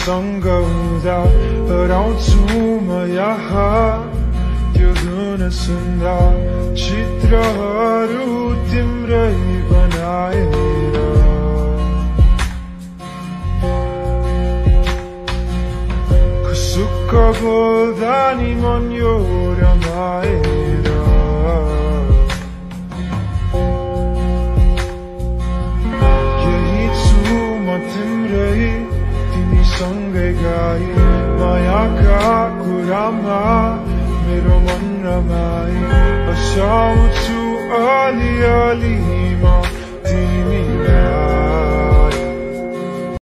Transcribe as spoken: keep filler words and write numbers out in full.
तिमीसँग हुँदा हराउँछु म यहाँ त्यो धुन सुन्दा चित्रहरू तिम्रै बनाएर खुसुक्क बोल्दा नि मन यो रमाएर यही छु म तिम्रै तिमीसँगै गाई मायाका कुरामा मेरो मन रमाई हँसाउँछु अलिअलि म तिमीलाई